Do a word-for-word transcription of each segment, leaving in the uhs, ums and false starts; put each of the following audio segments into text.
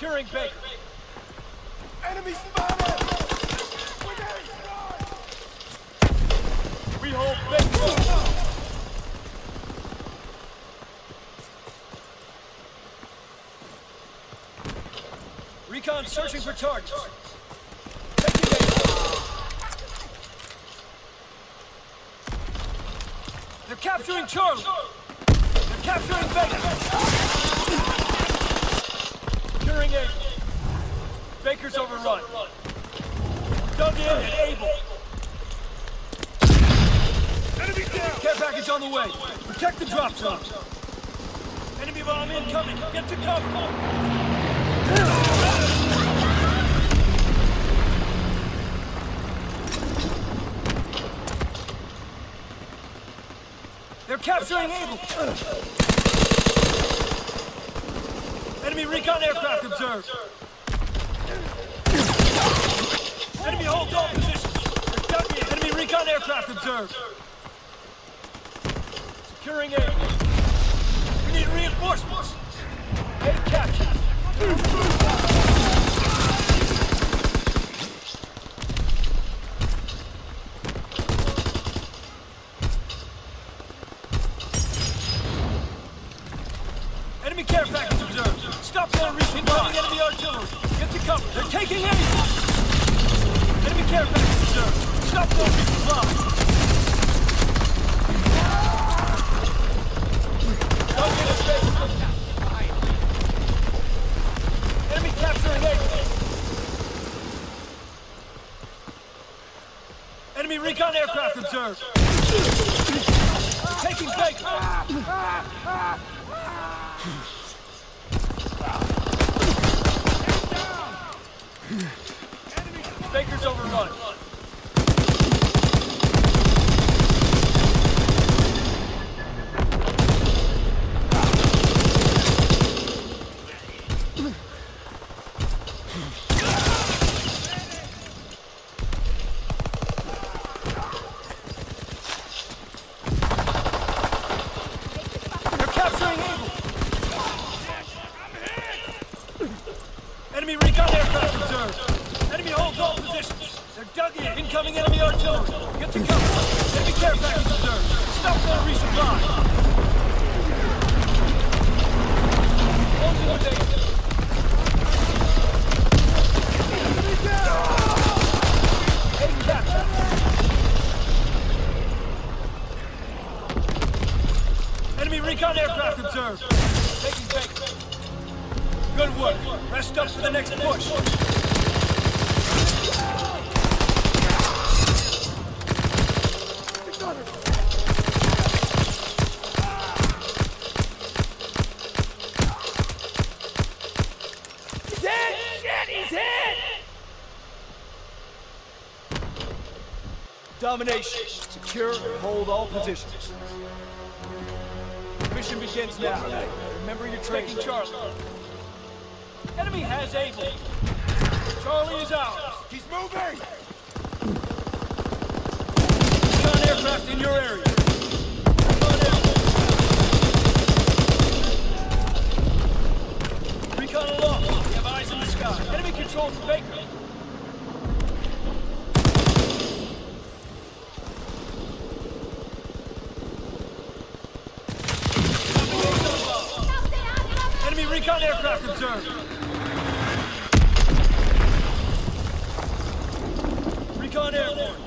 Securing Baker. Enemy spotted! We hold Baker. Recon searching for targets. Taking Baker. They're capturing Charlie. They're capturing Baker. Securing A. Baker's overrun. Dug in and able. Enemy down! Care package on the way. Protect the drop zone. Enemy bomb incoming. Get to cover. They're capturing Able. Enemy recon aircraft observed. Enemy holds all positions. They're dug in. Enemy recon aircraft observed. Securing A. We need reinforcements. A captured. Enemy care package observed. Stop their recent bombing enemy artillery. Get to cover. They're taking A. Enemy care package observed. Stop their recent bombing. Enemy capturing A. Enemy recon aircraft observed. Taking Baker. Baker's overrun. Enemy recon aircraft observed. Enemy holds all positions. They're dug in. Incoming enemy artillery. Get to cover. Enemy care package observed. Stop their resupply. Closing the base. Enemy captured. Enemy recon aircraft observed. Taking Baker. Good work. Rest up for the next push. He's hit! Shit, he's hit! Domination. Secure and hold all positions. Mission begins now. Remember you're taking Charlie. Enemy has Able. Charlie is ours. He's moving! Recon aircraft in your area. Recon aircraft. Recon aloft. We have eyes in the sky. Enemy control from Baker. Enemy recon aircraft observed. Recon airborne.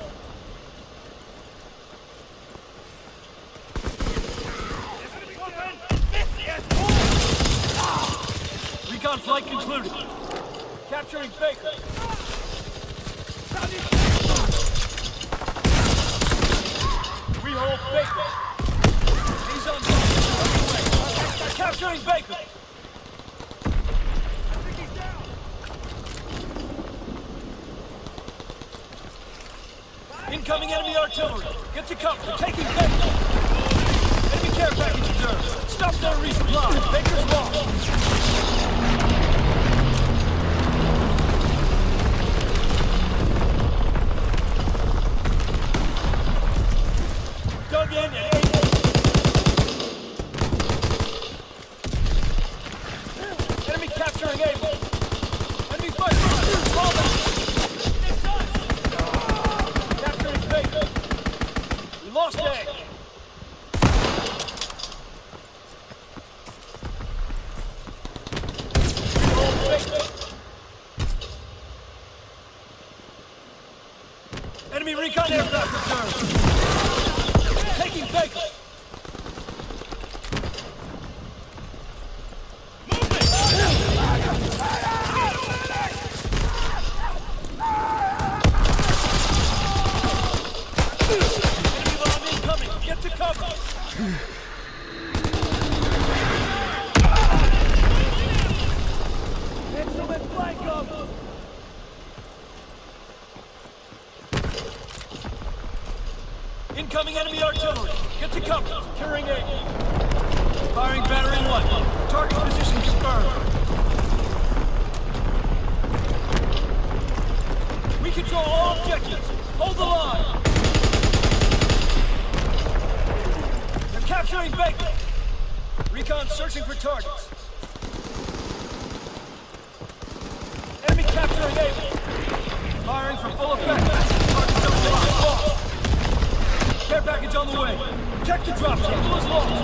Recon flight concluded. Capturing Baker. We hold Baker. He's on fire. Capturing Baker. Incoming enemy artillery. Get to cover. They're taking Baker. Enemy care package observed. Stop their resupply. Baker's lost. Dug in and able. Enemy capturing Able. Enemy recon aircraft observed. Taking Baker. Enemy bomb incoming. Get to cover. Excellent flank up. Incoming enemy artillery. Get to cover. Securing A. Firing battery one. Target position confirmed. We control all objectives. Hold the line. They're capturing Baker. Recon searching for targets. Enemy capturing A. Firing for full effect. Target double lost. Care package on the way. Check the drop zone. Is lost.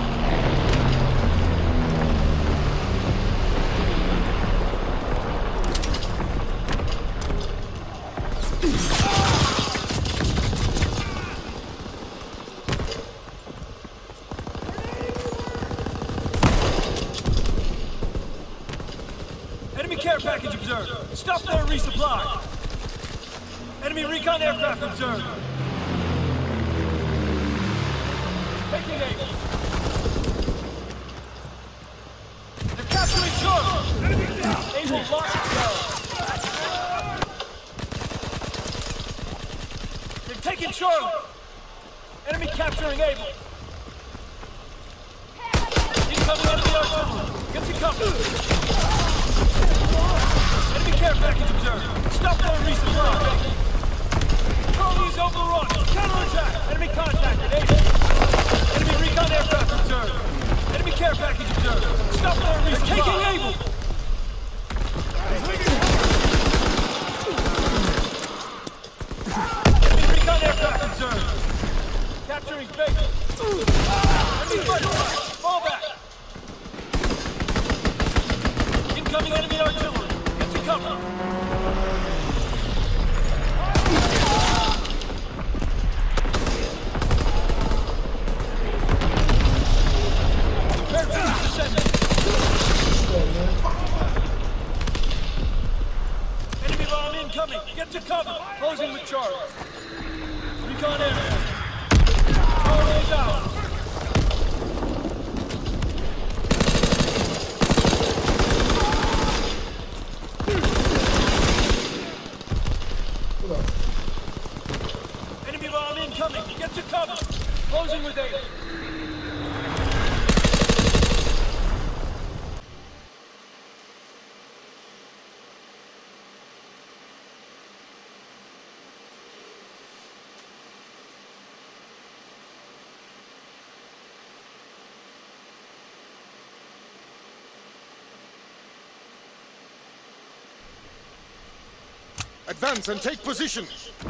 Enemy care package observed. Stop there and resupply. Enemy recon aircraft observed. Taking aim. They're capturing Charlie. Able lost itself. They're taking Charlie. Enemy capturing Able. Incoming enemy artillery. Get to cover. Enemy care package observed. Stop there and resupply. Charlie is overrun. Counterattack. Enemy contacted. Able. Enemy recon aircraft observed. Enemy care package observed. Stop there and resupply. They're taking Able. Enemy recon aircraft observed. Capturing Baker. Enemy fighter. Fall back. Incoming enemy artillery. Get to cover. Enemy bomb incoming. Get to cover. Closing with Charlie. Recon area. Charlie is out. Enemy bomb incoming. Get to cover. Closing with A. Advance and take position.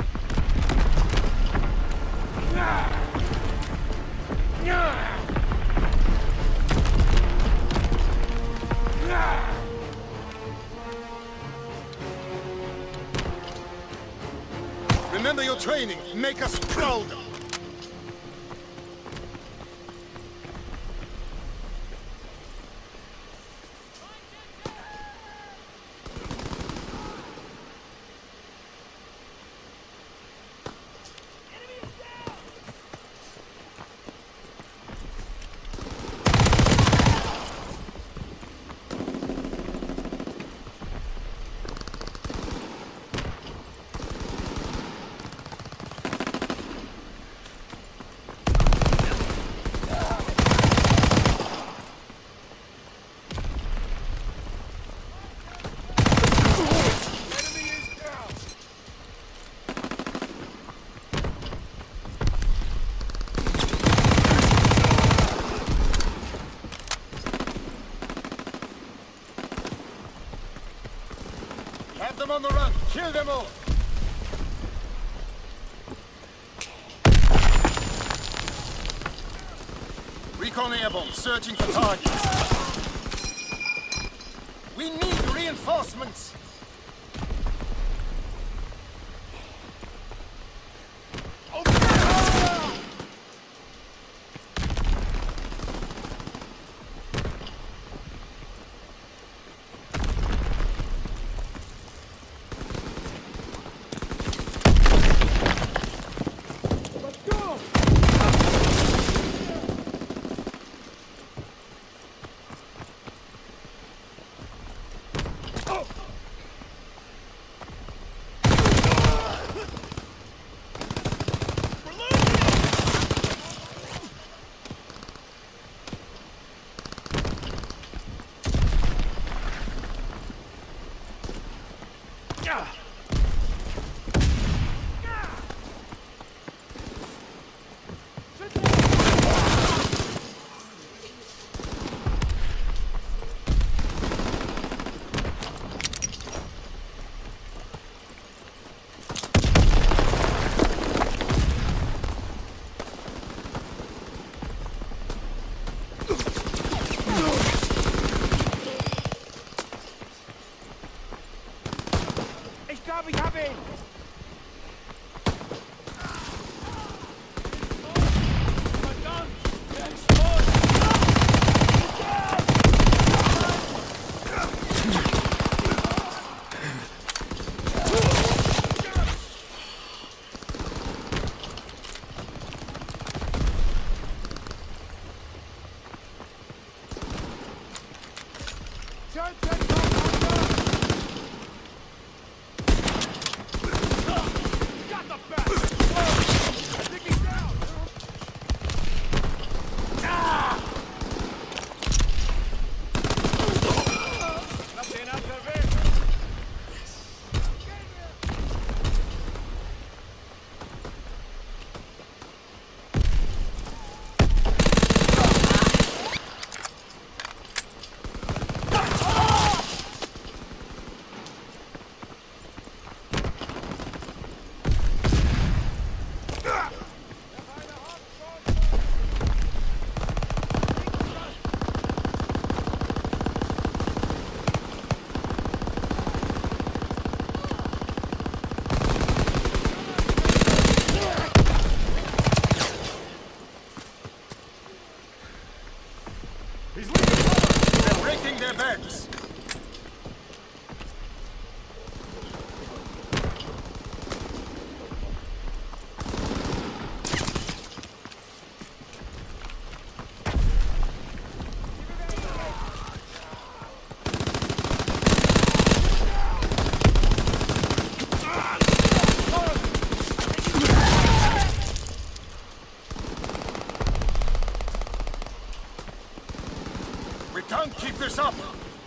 Remember your training. Make us proud. Have them on the run. Kill them all. Recon airborne, searching for targets. We need reinforcements. us up!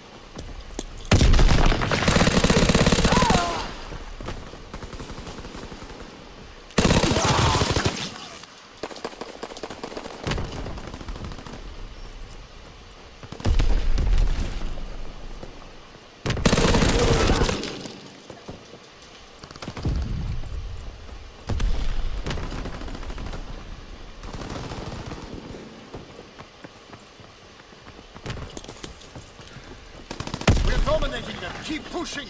Dominating them. Keep pushing.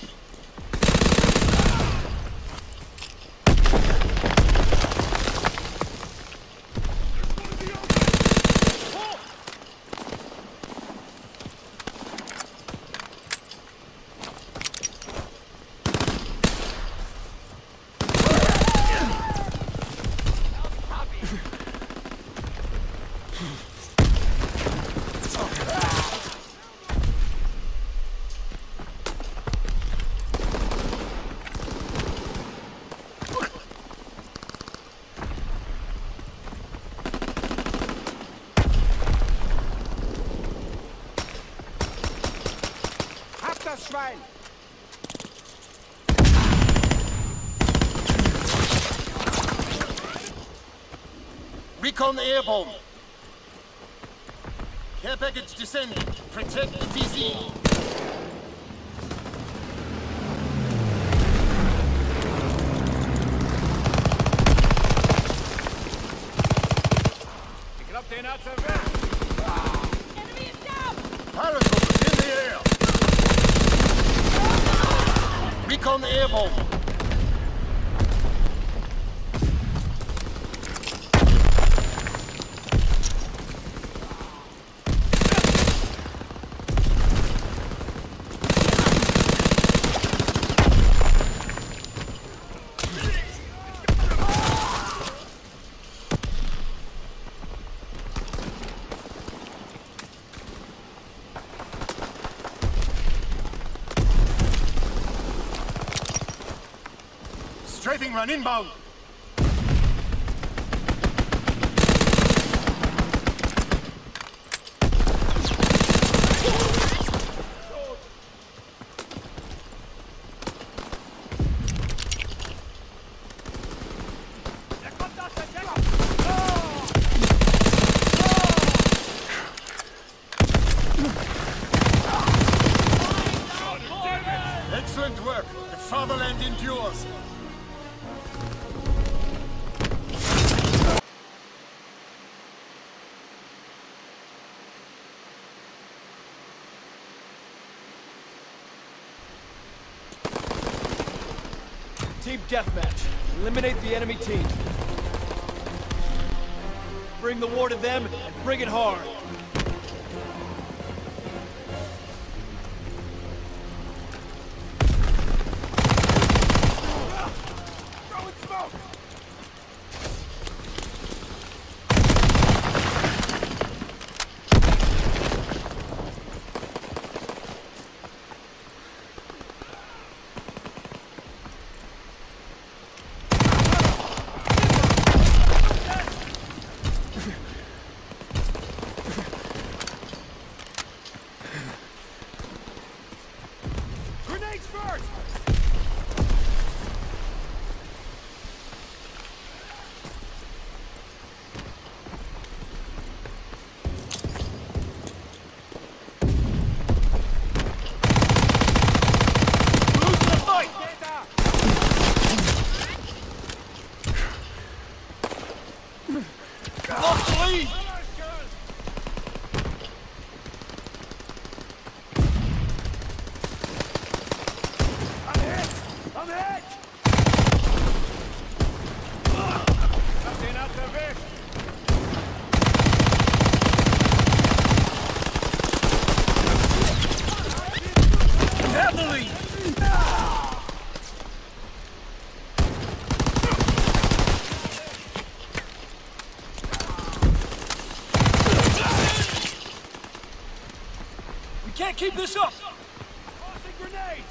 Das Schwein! Recon airborne. Care package descending. Protect the D Z. Ich glaub, den hat's erwischt. Enemy is down! Paratroopers in the air. Recon airborne. Strafing run inbound. Excellent work. The fatherland endures. Team deathmatch. Eliminate the enemy team. Bring the war to them and bring it hard. Throwing smoke! Grenades first! Lose the fight! Lost the lead! I'm hit! I'm hit! Hab den hat's erwischt! Heavily! We can't keep this up! Tossing grenades!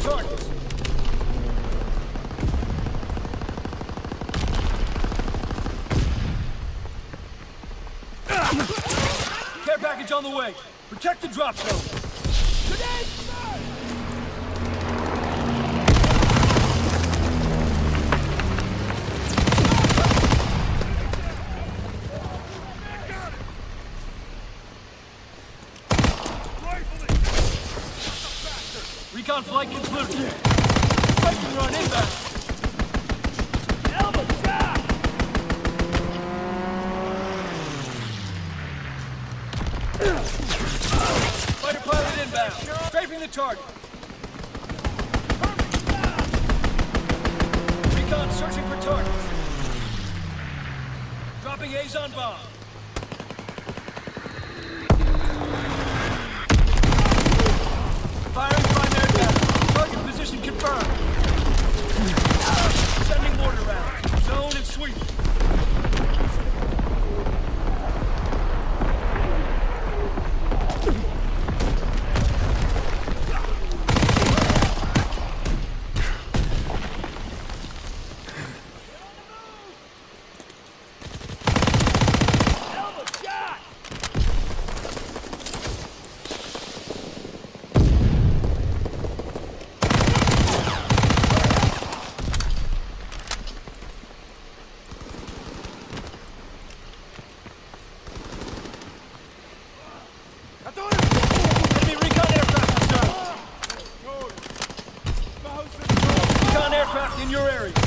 targets. Care package on the way. Protect the drop zone. Recon flight concluded. Fighting run inbound. Elbow shot! Fighter pilot inbound. Strafing the target. Recon searching for targets. Dropping Azon bomb. Firing primary battery. Target position confirmed. Sending mortar round. Zone and sweep. Elbow shot! Enemy recon aircraft observed. Recon aircraft in your area.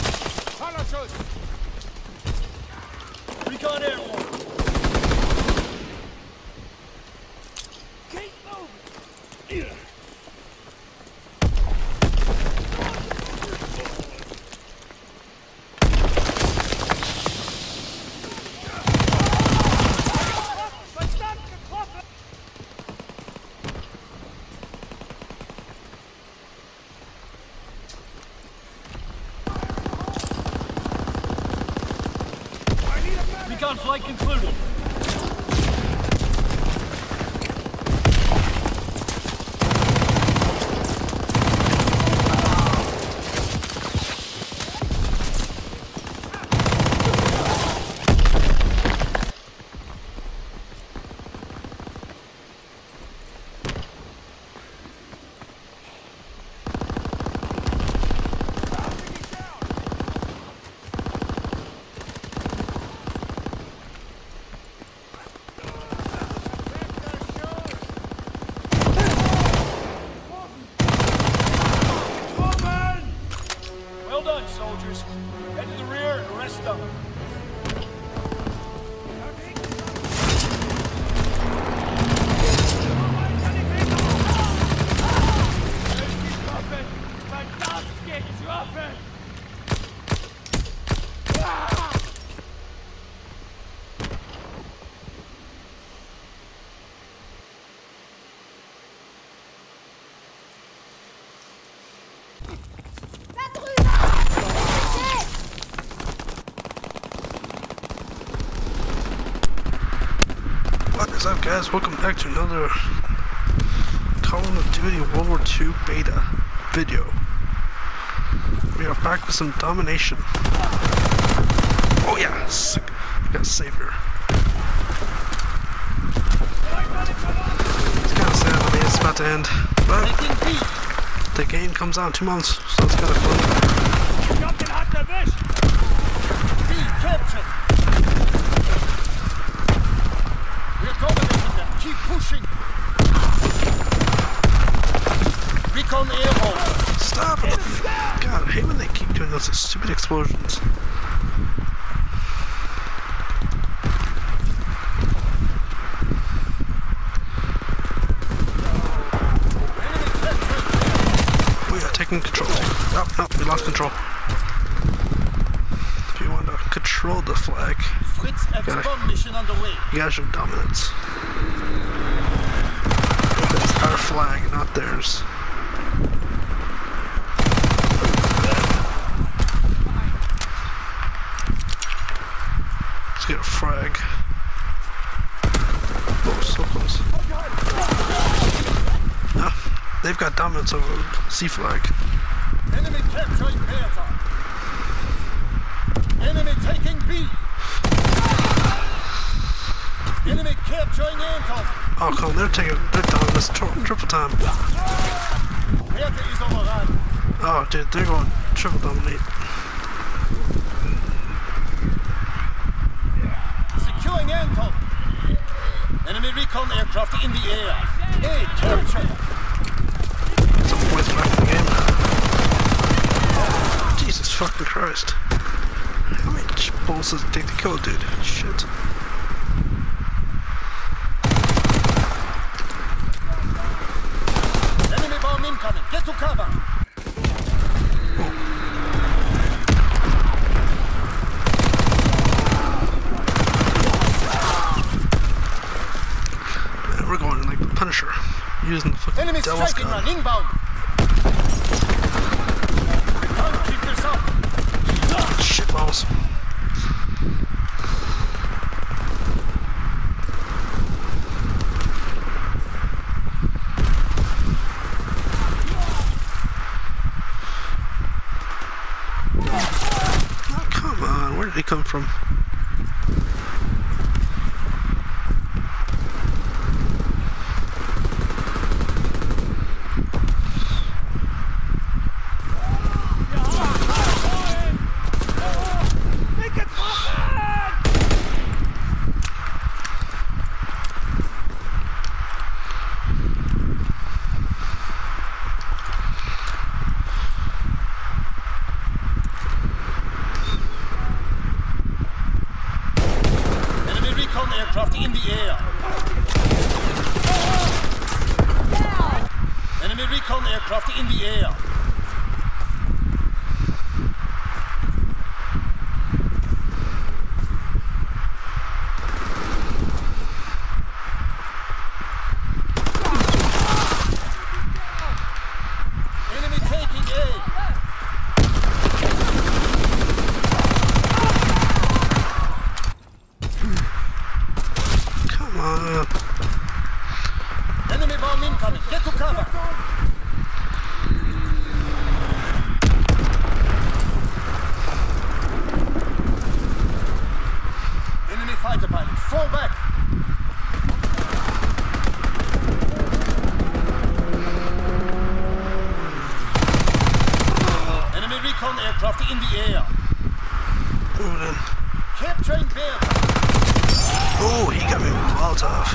Recon airborne. Keep moving! Recon flight concluded. Well done, soldiers. Head to the rear and rest up. What is up, guys? Welcome back to another Call of Duty World War Two beta video. We are back with some domination. Oh yeah, sick. We got Savior. It's kind of sad. I mean, it's about to end, but the game comes out in two months, so it's kind of fun. Keep pushing. Recon airborne. Stop it! God, I hate when they keep doing those stupid explosions. We are taking control. Oh, no, we lost control. If you want to control the flag, Fritz X bomb mission on the way. you gotta show dominance. It's our flag, not theirs. Let's get a frag. Oh, so close. No, they've got dominance over C flag. Enemy capturing Beta. Enemy taking B. Enemy capturing Anton. Oh, come on, they're taking, they're down this tri triple time. Beta is overrun. Oh, dude, they're going triple dominate. Securing Anton. Enemy recon aircraft in the air. A capture. It's a fourth back in the game. Jesus fucking Christ. How many balls does it take to kill a dude? Shit. Enemy bomb incoming. Get to cover. We're going like the Punisher, using the fucking Enemy devil's striking gun. run inbound. Can't keep this up. Shit balls. Oh, come on, where did he come from? Aircraft in the air. Enemy recon aircraft in the air. Enemy taking A. Uh, Enemy bomb incoming. Get to cover. Enemy fighter pilot. Fall back. Enemy recon aircraft in the air. moving in. Capturing Bear. Oh, he got me with Molotov.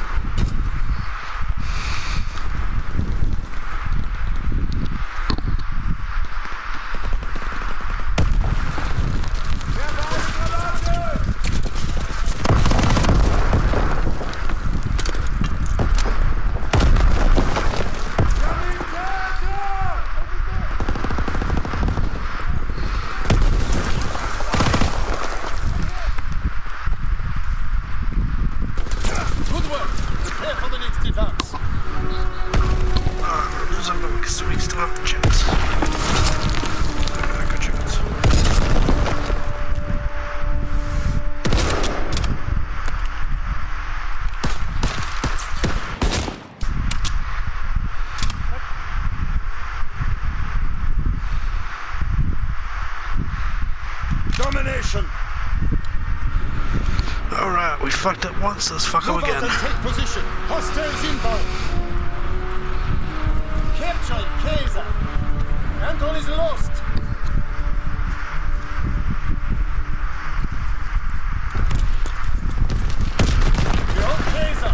Domination. Alright, we fucked up once, let's fuck up Move out again. and take position. Hostiles inbound. Capturing Kaiser. Anton is lost. You're on Kaiser.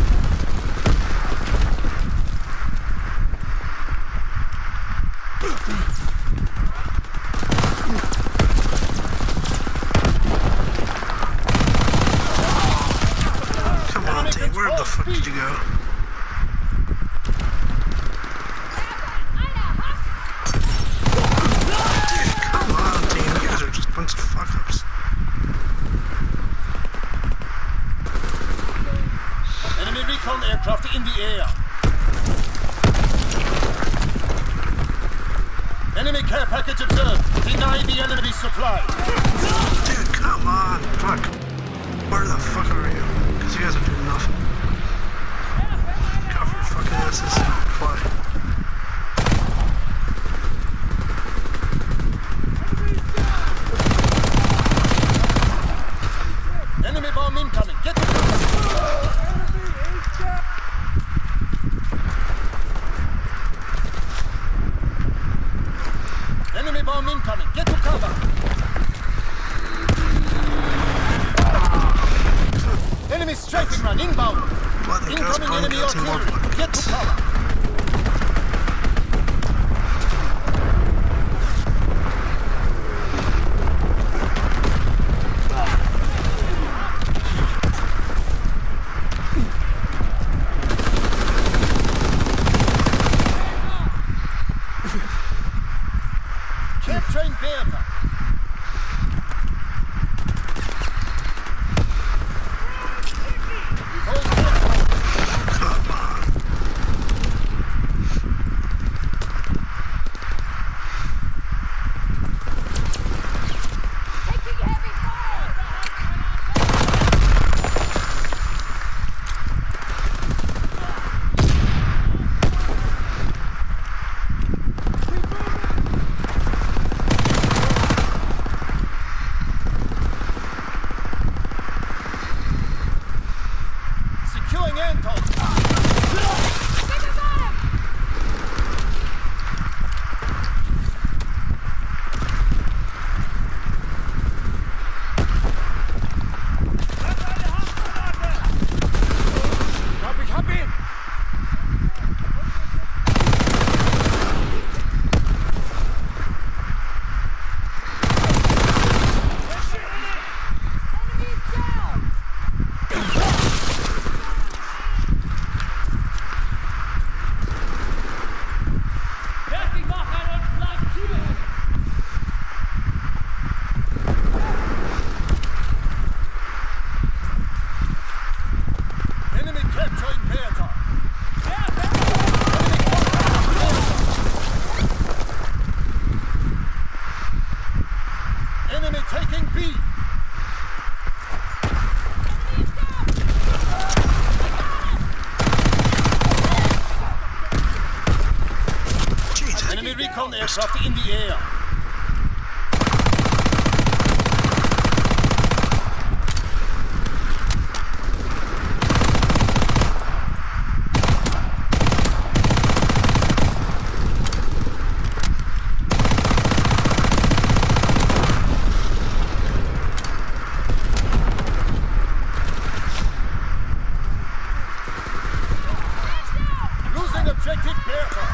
Come on, team, where the fuck did you go? Come on, team, you guys are just a bunch of fuck-ups. Enemy recon aircraft in the air. Enemy care package observed. Deny the enemy supply. Dude, come on, fuck. Where the fuck are you? Because you guys are doing nothing. Cover your fucking asses. Fly. Enemy got some more artillery. Get buckets. to cover. Capturing Bertha. Hold Bertha. Come on. Taking heavy fire! Securing Anton. Keep him on him! Hab ich, hab ihn! Enemy is down! Fertig machen und flankieren! Enemy capturing Bertha. Enemy taking B. Jesus. Enemy recon aircraft in the air. Losing objective Bertha.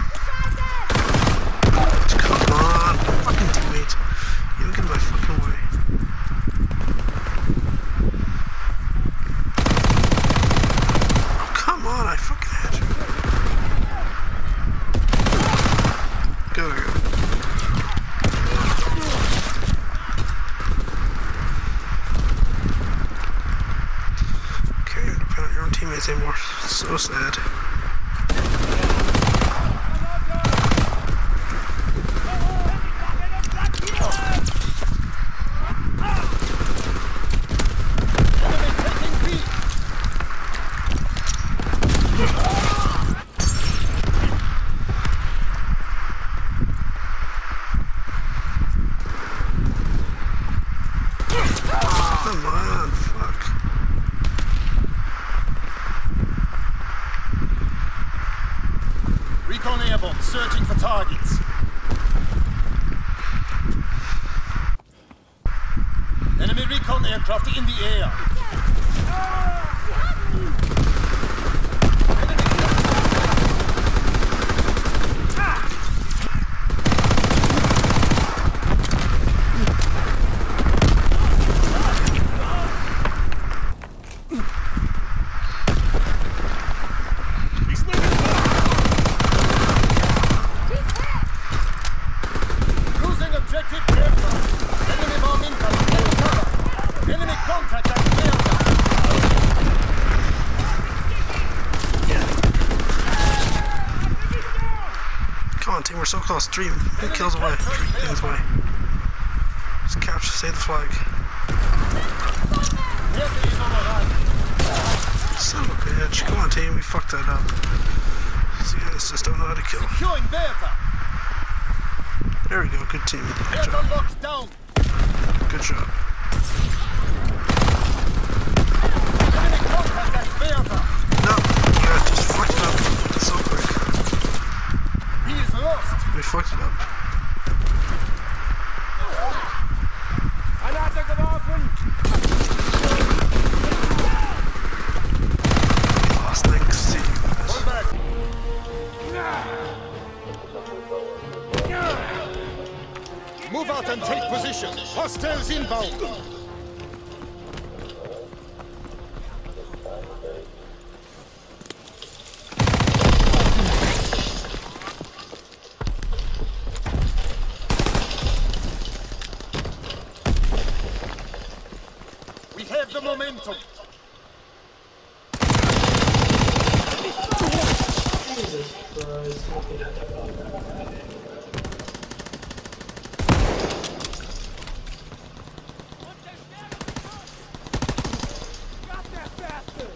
Come on, fucking teammate. You don't get in my fucking way. Oh, come on, I fucking hit you. Go, go. Okay, you're dependent on your own teammates anymore. So sad. Enemy taking B. Come on, fuck. Recon airborne, searching for targets. Enemy recon aircraft in the air. Losing objective aircraft. Enemy bomb incoming. Take cover. Enemy contact at Bertha. Come on, team, we're so close. Dream. Big kills away. Three things away. Just capture, save the flag. Bertha is on the run. Son of a bitch. Come on, team, we fucked that up. These guys just don't know how to kill. Securing Bertha. There we go, good team. Good Bertha job. locked down. Good job. Enemy contact at Bertha. No, you guys just fucked it up so quick. He is lost. We fucked it up. Granate geworfen! Lost, thanks, team. position. Hostiles inbound. We have the momentum. Jesus Christ. Got that bastard!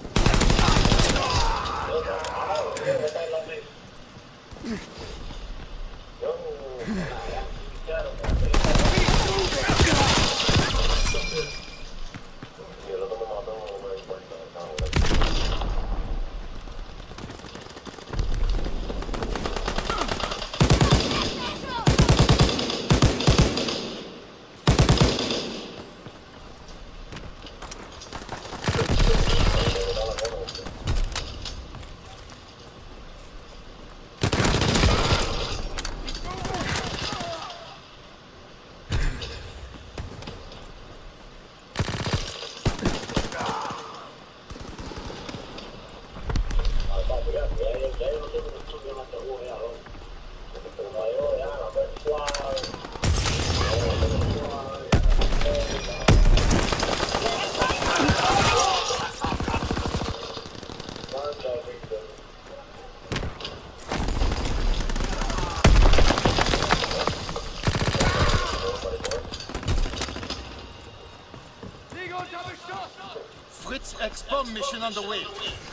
Fritz X-bomb mission underway.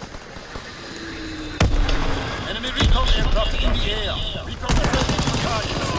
Enemy recon aircraft in the air. Recon reporting to targets.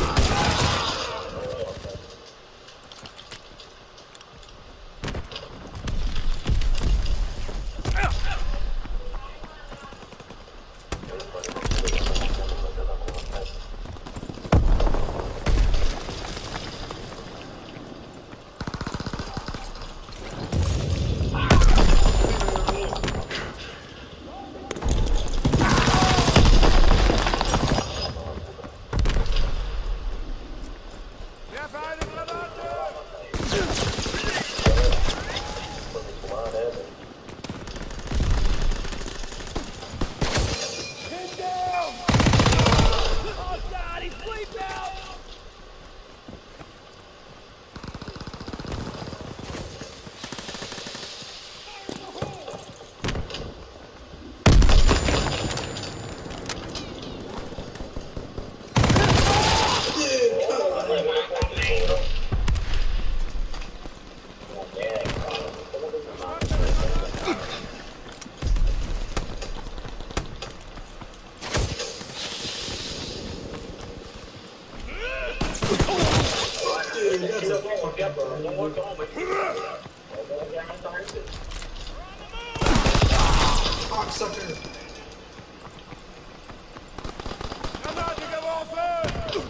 Cocksucker. Come on, you go off there!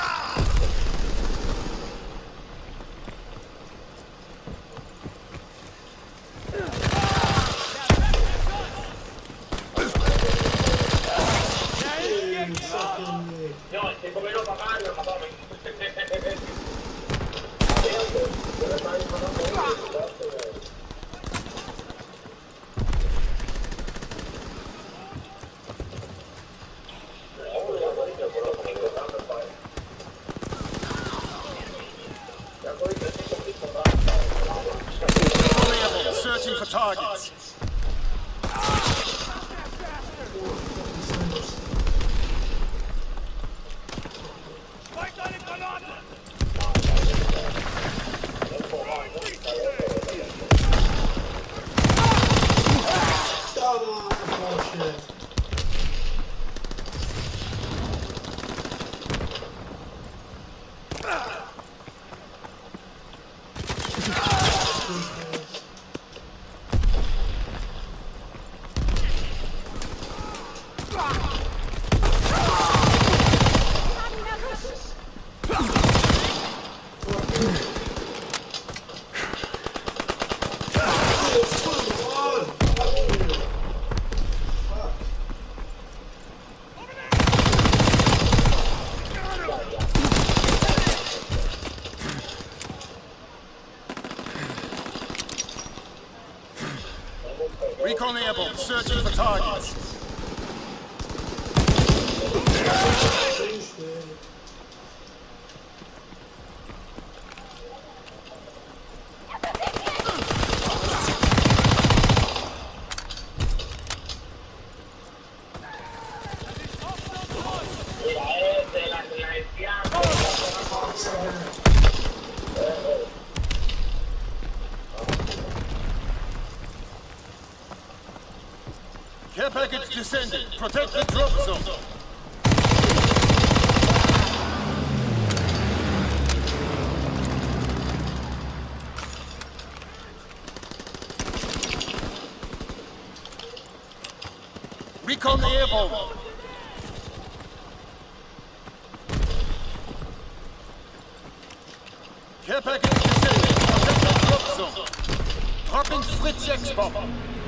Searching for targets. coordinates. Please, dude. Care package descending. Protect the drop zone. Recon the airborne. Care package descending. Protect the drop zone. Dropping Fritz X-bomb.